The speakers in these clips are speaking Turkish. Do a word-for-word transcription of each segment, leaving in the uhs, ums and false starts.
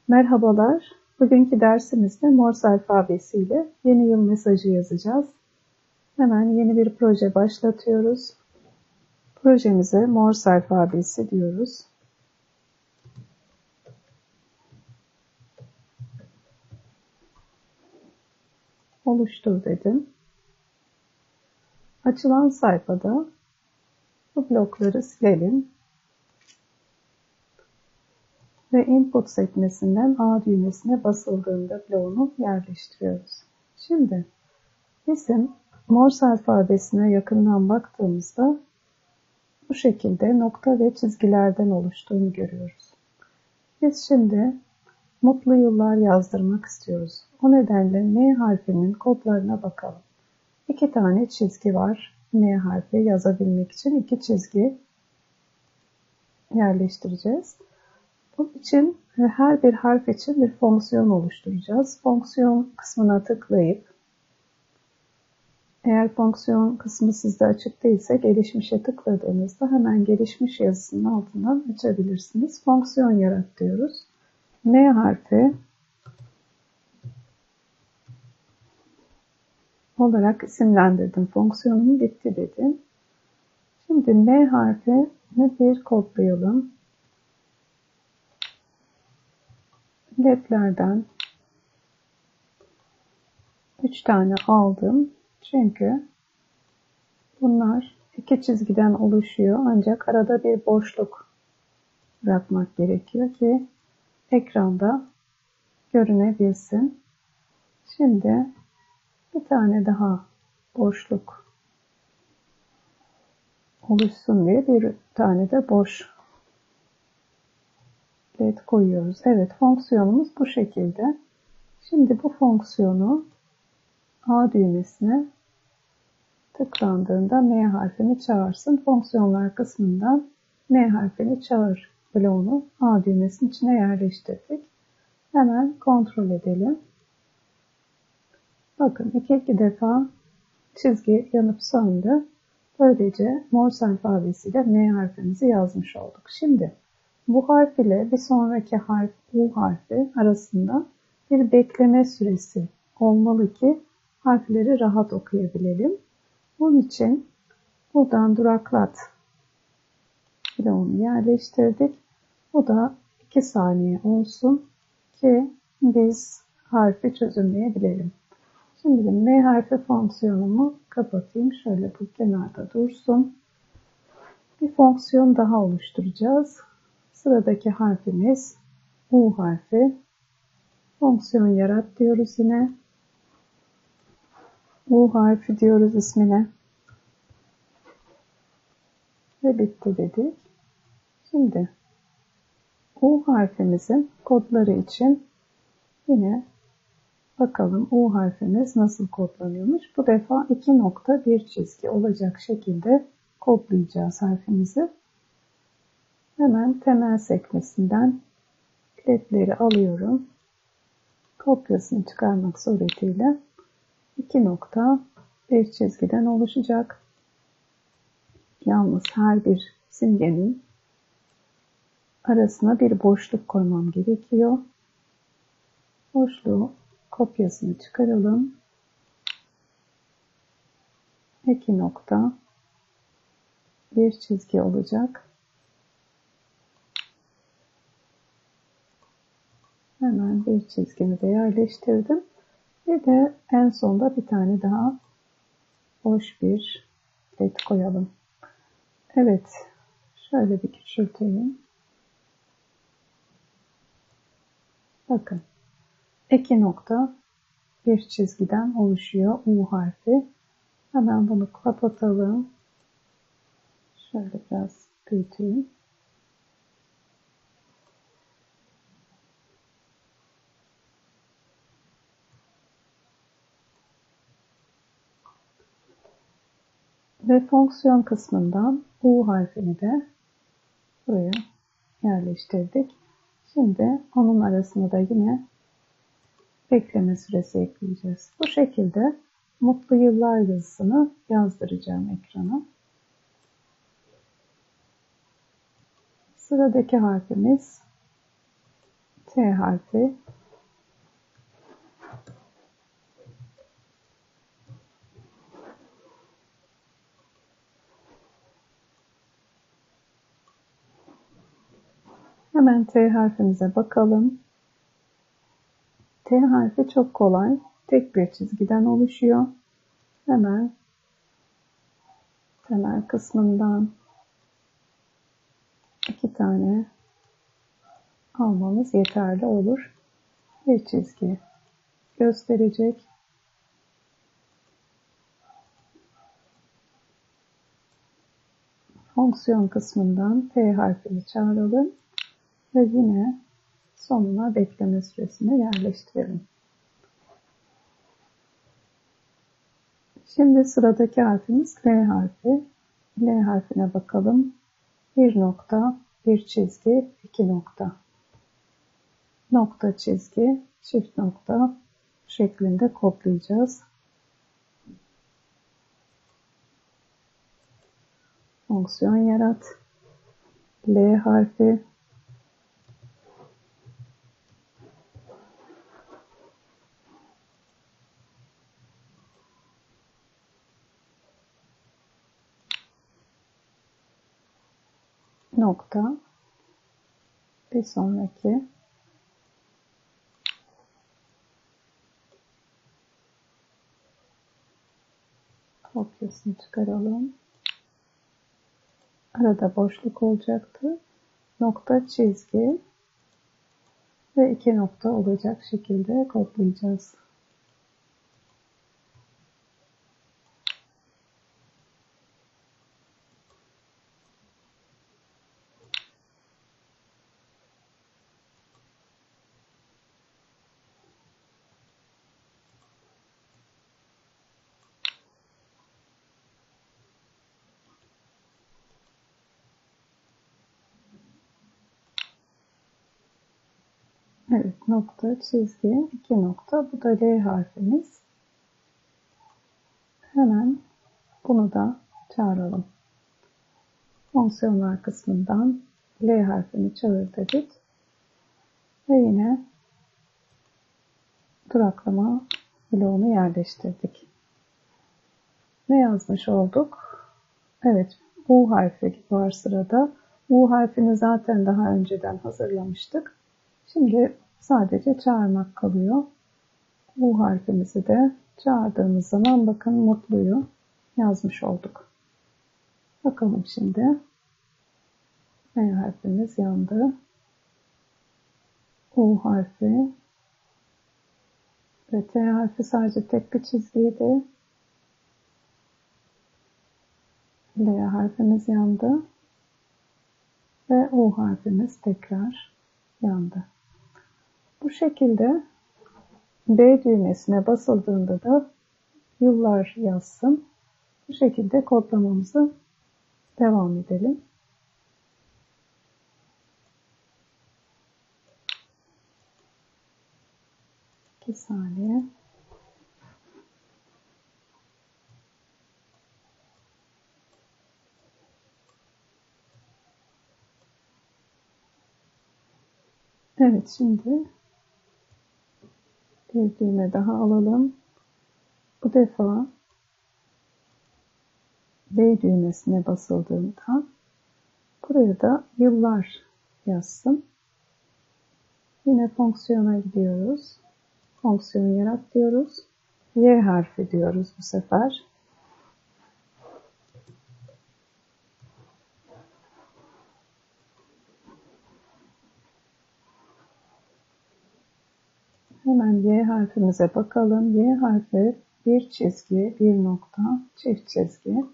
Merhabalar. Bugünkü dersimizde Morse alfabesi ile yeni yıl mesajı yazacağız. Hemen yeni bir proje başlatıyoruz. Projemize Morse alfabesi diyoruz. Oluştur dedim. Açılan sayfada bu blokları silelim. Ve input sekmesinden A düğmesine basıldığında bloğunu yerleştiriyoruz. Şimdi bizim Morse alfabesine yakından baktığımızda bu şekilde nokta ve çizgilerden oluştuğunu görüyoruz. Biz şimdi mutlu yıllar yazdırmak istiyoruz. O nedenle M harfinin kodlarına bakalım. İki tane çizgi var. M harfi yazabilmek için iki çizgi yerleştireceğiz. Bunun için her bir harf için bir fonksiyon oluşturacağız. Fonksiyon kısmına tıklayıp eğer fonksiyon kısmı sizde açık değilse gelişmişe tıkladığınızda hemen gelişmiş yazısının altından açabilirsiniz. Fonksiyon yarat diyoruz. M harfi olarak isimlendirdim. Fonksiyonum bitti dedim. Şimdi M harfini bir kodlayalım. Ledlerden üç tane aldım. Çünkü bunlar iki çizgiden oluşuyor. Ancak arada bir boşluk bırakmak gerekiyor ki ekranda görünebilsin. Şimdi bir tane daha boşluk oluşsun diye bir tane de boş led koyuyoruz. Evet, fonksiyonumuz bu şekilde. Şimdi bu fonksiyonu A düğmesine tıklandığında M harfini çağırsın. Fonksiyonlar kısmından M harfini çağır bloğunu A düğmesinin içine yerleştirdik. Hemen kontrol edelim. Bakın iki iki defa çizgi yanıp söndü. Böylece Morse alfabesiyle M harfimizi yazmış olduk. Şimdi bu harf ile bir sonraki harf U harfi arasında bir bekleme süresi olmalı ki harfleri rahat okuyabilelim. Bunun için buradan duraklat bloğunu yerleştirdik. Bu da iki saniye olsun ki biz harfi çözümleyebilelim. Şimdi M harfi fonksiyonumu kapatayım. Şöyle bu kenarda dursun. Bir fonksiyon daha oluşturacağız. Sıradaki harfimiz U harfi. Fonksiyon yarat diyoruz yine. U harfi diyoruz ismine. Ve bitti dedik. Şimdi U harfimizin kodları için yine bakalım U harfimiz nasıl kodlanıyormuş. Bu defa iki nokta bir çizgi olacak şekilde kodlayacağız harfimizi. Hemen temel sekmesinden ledleri alıyorum. Kopyasını çıkarmak suretiyle iki nokta bir çizgiden oluşacak. Yalnız her bir simgenin arasına bir boşluk koymam gerekiyor. Boşluğu kopyasını çıkaralım. iki nokta bir çizgi olacak. Hemen bir çizgimi de yerleştirdim. Bir de en sonda bir tane daha boş bir led koyalım. Evet, şöyle bir küçülteyim. Bakın, iki nokta bir çizgiden oluşuyor U harfi. Hemen bunu kapatalım. Şöyle biraz büyüteyim. Ve fonksiyon kısmından U harfini de buraya yerleştirdik. Şimdi onun arasına da yine bekleme süresi ekleyeceğiz. Bu şekilde mutlu yıllar yazısını yazdıracağım ekrana. Sıradaki harfimiz T harfi, hemen T harfimize bakalım. T harfi çok kolay. Tek bir çizgiden oluşuyor. Hemen temel kısmından iki tane almamız yeterli olur. Bir çizgi gösterecek. Fonksiyon kısmından T harfini çağıralım ve yine sonuna bekleme süresini yerleştirelim. Şimdi sıradaki harfimiz L harfi. L harfine bakalım. Bir nokta, bir çizgi, iki nokta. Nokta, çizgi, çift nokta şeklinde kodlayacağız. Fonksiyon yarat. L harfi. Nokta. Bir sonraki. Kopyasını çıkaralım. Arada boşluk olacaktı. Nokta, çizgi ve iki nokta olacak şekilde kodlayacağız. Evet, nokta, çizgi, iki nokta. Bu da L harfimiz. Hemen bunu da çağıralım. Fonksiyonlar kısmından L harfini çağır dedik. Ve yine duraklama bloğunu yerleştirdik. Ne yazmış olduk? Evet, U harfi var sırada. U harfini zaten daha önceden hazırlamıştık. Şimdi sadece çağırmak kalıyor. U harfimizi de çağırdığımız zaman bakın mutluyu yazmış olduk. Bakalım şimdi. M harfimiz yandı. U harfi ve T harfi sadece tek bir çizgiydi. L harfimiz yandı. Ve U harfimiz tekrar yandı. Bu şekilde B düğmesine basıldığında da yıllar yazsın. Bu şekilde kodlamamızı devam edelim. iki saniye. Evet, şimdi bir düğme daha alalım. Bu defa B düğmesine basıldığında buraya da yıllar yazsın. Yine fonksiyona gidiyoruz. Fonksiyon yarat diyoruz. Y harfi diyoruz bu sefer. Hemen Y harfimize bakalım. Y harfi bir çizgi, bir nokta, çift çizgi.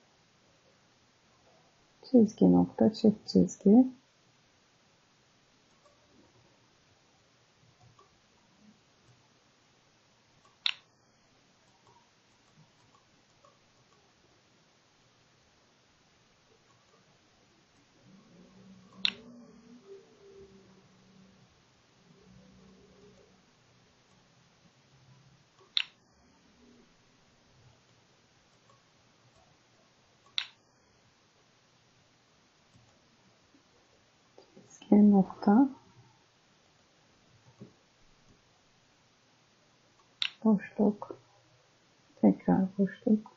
Çizgi nokta, çift çizgi. Çizgi nokta. boşluk, tekrar boşluk.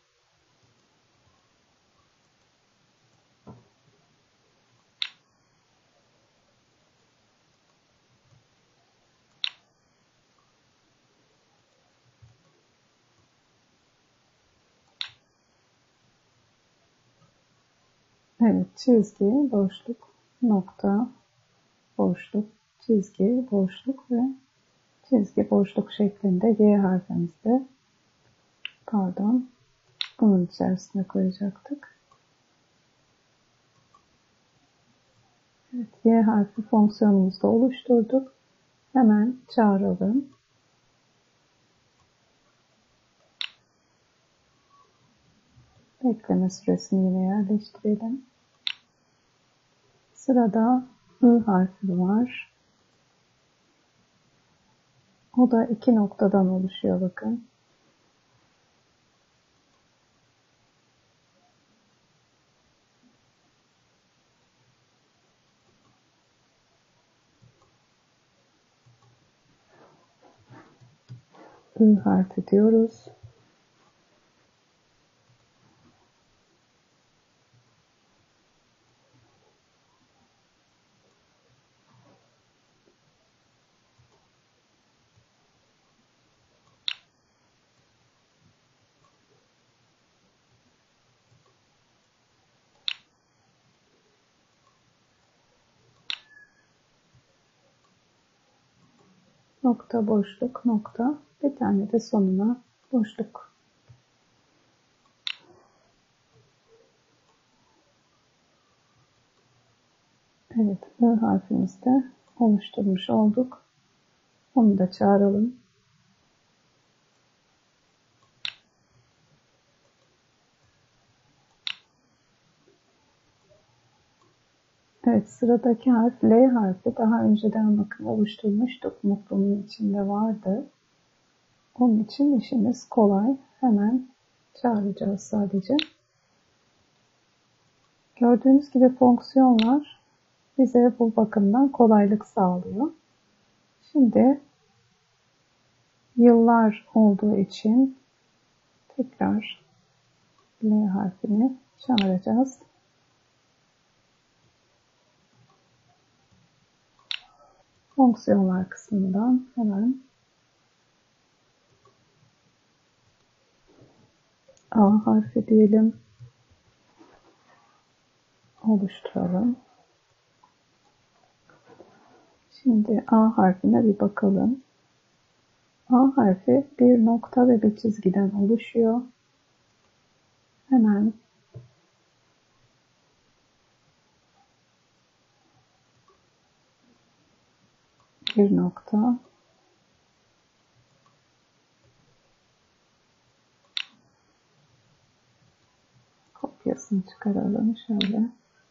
Evet, çizgi, boşluk, nokta, boşluk, çizgi, boşluk ve çizgi, boşluk şeklinde Y harfimizde, pardon, bunun içerisine koyacaktık. Evet, Y harfi fonksiyonumuzu da oluşturduk. Hemen çağıralım. Bekleme süresini yine yerleştirelim. Sırada I harfi var. O da iki noktadan oluşuyor bakın. I harfi diyoruz. Nokta, boşluk, nokta. Bir tane de sonuna boşluk. Evet, I harfimizi de oluşturmuş olduk. Onu da çağıralım. Evet, sıradaki harf L harfi. Daha önceden bakın oluşturmuştuk. Mutlu'nun içinde vardı. Onun için işimiz kolay. Hemen çağıracağız sadece. Gördüğünüz gibi fonksiyonlar bize bu bakımdan kolaylık sağlıyor. Şimdi yıllar olduğu için tekrar L harfini çağıracağız. Fonksiyonlar kısmından hemen A harfi diyelim. Oluşturalım. Şimdi A harfine bir bakalım. A harfi bir nokta ve bir çizgiden oluşuyor. Hemen bir nokta, kopyasını çıkaralım şöyle.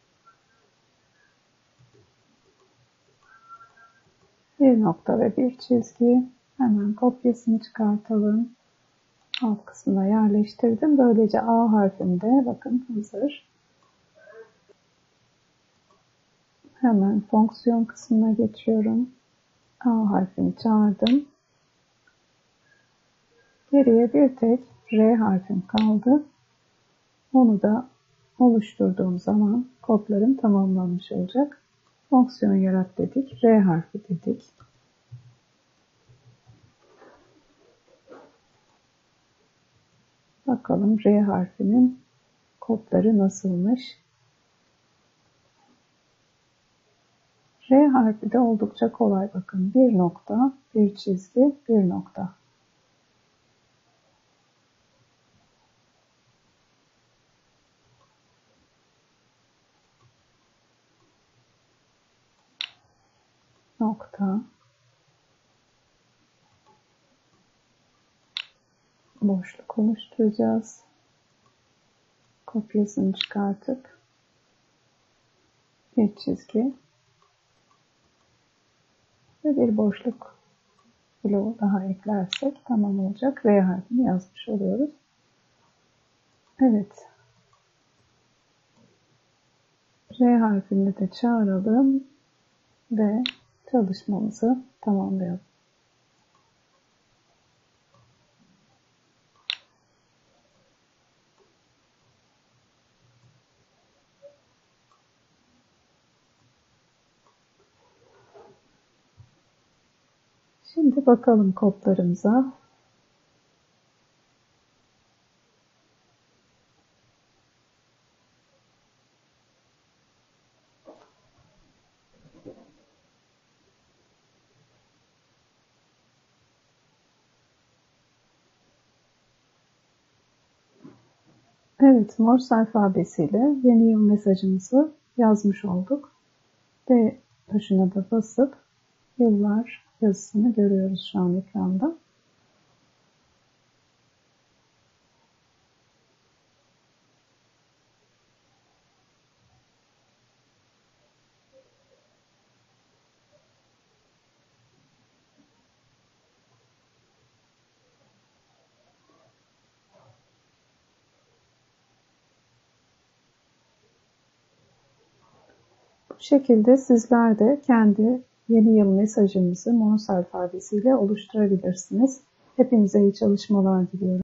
Bir nokta ve bir çizgi. Hemen kopyasını çıkartalım. Alt kısmına yerleştirdim. Böylece A harfinde bakın hazır. Hemen fonksiyon kısmına geçiyorum. A harfini çağırdım. Geriye bir tek R harfim kaldı. Onu da oluşturduğum zaman kodlarım tamamlanmış olacak. Fonksiyon yarat dedik. R harfi dedik. Bakalım R harfinin kodları nasılmış? R harfi de oldukça kolay bakın. Bir nokta, bir çizgi, bir nokta. Nokta. Boşluk oluşturacağız. Kopyasını çıkartıp bir çizgi ve bir boşluk bloğu daha eklersek tamam olacak. R harfini yazmış oluyoruz. Evet. R harfini de çağıralım ve çalışmamızı tamamlayalım. Şimdi bakalım kodlarımıza. Evet, Morse alfabesiyle yeni yıl mesajımızı yazmış olduk. D tuşuna da basıp yıllar yazısını görüyoruz şu an ekranda. Bu şekilde sizler de kendi yeni yıl mesajınızı Morse alfabesiyle oluşturabilirsiniz. Hepinize iyi çalışmalar diliyorum.